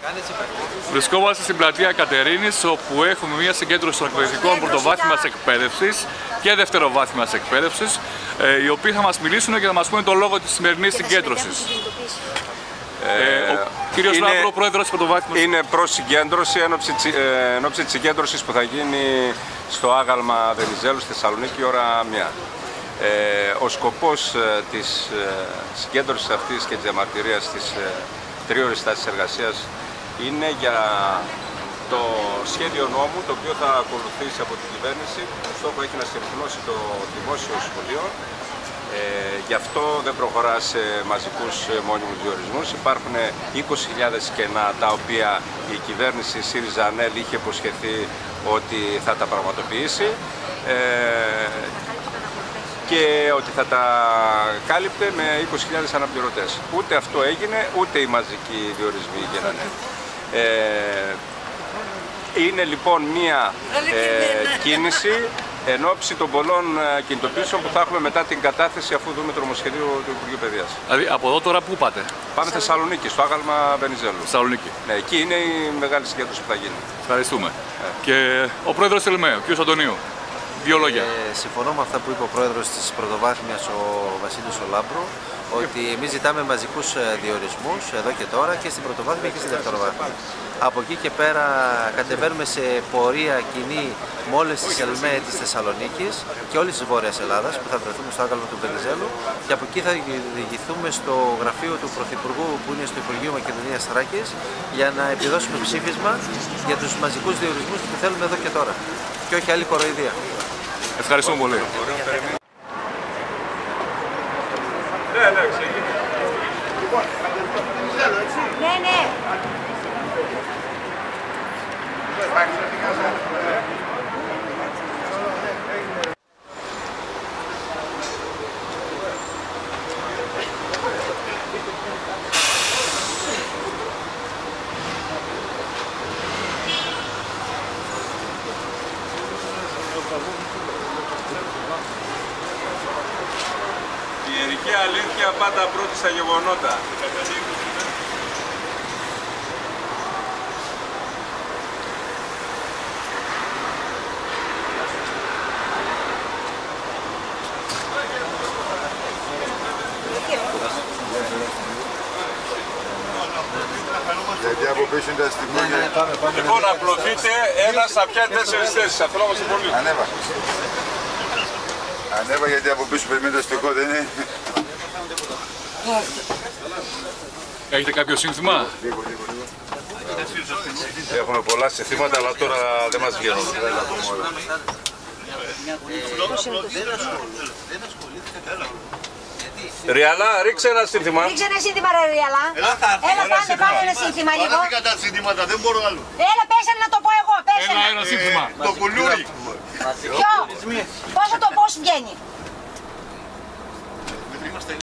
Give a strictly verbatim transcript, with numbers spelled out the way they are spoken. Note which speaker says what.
Speaker 1: Βρισκόμαστε στην πλατεία Κατερίνης, όπου έχουμε μια συγκέντρωση των εκπαιδευτικών πρωτοβάθμιας εκπαίδευσης και δευτεροβάθμιας εκπαίδευσης, οι οποίοι θα μας μιλήσουν και θα μας πούνε το λόγο της σημερινής συγκέντρωσης. Ε, ο κύριος
Speaker 2: είναι,
Speaker 1: Λάμπρο, πρόεδρος της πρωτοβάθμιας.
Speaker 2: Είναι προς συγκέντρωση εν ώψη της συγκέντρωσης που θα γίνει στο άγαλμα Βενιζέλου στη Θεσσαλονίκη ώρα μία. Ε, ο σκοπός ε, της ε, συγκέντρωσης αυτής και της διαμαρτυρίας της ε, τρίωρης τάσης εργασίας είναι για το σχέδιο νόμου το οποίο θα ακολουθήσει από την κυβέρνηση, που στόχο έχει να συρρυκνώσει το δημόσιο σχολείο. Ε, γι' αυτό δεν προχωρά σε μαζικούς μόνιμους διορισμούς. Υπάρχουν είκοσι χιλιάδες κενά τα οποία η κυβέρνηση ΣΥΡΙΖΑ-ΑΝΕΛ είχε υποσχεθεί ότι θα τα πραγματοποιήσει ε, και ότι θα τα κάλυπτε με είκοσι χιλιάδες αναπληρωτές. Ούτε αυτό έγινε, ούτε οι μαζικοί διορισμοί γίνανε. Ε, είναι λοιπόν μία ε, κίνηση εν ώψη των πολλών κινητοποιήσεων που θα έχουμε μετά την κατάθεση, αφού δούμε το νομοσχέδιο του Υπουργείου Παιδείας.
Speaker 1: Δηλαδή από εδώ τώρα πού πάτε?
Speaker 2: Πάμε Θεσσαλονίκη, στο άγαλμα Βενιζέλου.
Speaker 1: Θεσσαλονίκη.
Speaker 2: Ναι, εκεί είναι η μεγάλη συγκέντρωση που θα γίνει.
Speaker 1: Ευχαριστούμε. Ε. Και ο πρόεδρος της ΕΛΜΕ, ο κ. Αντωνίου. Δύο λόγια.
Speaker 3: Ε, συμφωνώ με αυτά που είπε ο πρόεδρος της πρωτοβάθμιας, ο Βασίλης ο Λάμπρου, ότι εμείς ζητάμε μαζικούς διορισμούς εδώ και τώρα και στην πρωτοβάθμια και στην δευτεροβάθμια. Από εκεί και πέρα κατεβαίνουμε σε πορεία κοινή με όλες τις ΕΛΜΕ της Θεσσαλονίκης και όλης της Βόρειας Ελλάδας, που θα βρεθούμε στο άγαλμα του Βενιζέλου, και από εκεί θα διηγηθούμε στο γραφείο του Πρωθυπουργού που είναι στο Υπουργείο Μακεδονίας Θράκης για να επιδώσουμε ψήφισμα για τους μαζικούς διορισμούς που θέλουμε εδώ και τώρα και όχι άλλη κοροϊδία.
Speaker 1: Ευχαριστούμε πολύ.
Speaker 2: Ναι, ναι, ξεκινήσει.
Speaker 4: Ναι, ναι.
Speaker 2: Η ιερική αλήθεια πάντα πρώτη στα γεγονότα.
Speaker 5: Γιατί από πίσω είναι τα αστυνομία.
Speaker 2: Λοιπόν, απλωθείτε, ένας θα πιάνει τέσσερις θέσεις. Αυτό όμως πολύ.
Speaker 5: Ανέβα. Ανέβα, γιατί από πίσω περιμένει το αστικό, δεν είναι?
Speaker 1: Έχετε κάποιο σύνθημα?
Speaker 5: Λίγο, λίγο, λίγο.
Speaker 2: Έχουμε πολλά συνθήματα, αλλά τώρα δεν μας βγαίνουν. Ριαλά, ρίξε ένα σύνθημα.
Speaker 4: Ρίξε ένα σύνθημα, ρε Ριαλά. Έλα, πάνε, πάνε ένα σύνθημα λίγο.
Speaker 5: Παράτη κατά σύνθηματα, δεν μπορώ άλλο.
Speaker 4: Έλα, πες ένα να το πω εγώ, πες
Speaker 1: Ένα,
Speaker 4: ένα.
Speaker 1: ένα σύνθημα.
Speaker 5: Το κουλούρι.
Speaker 4: Ποιο? Πόσο το πώς βγαίνει?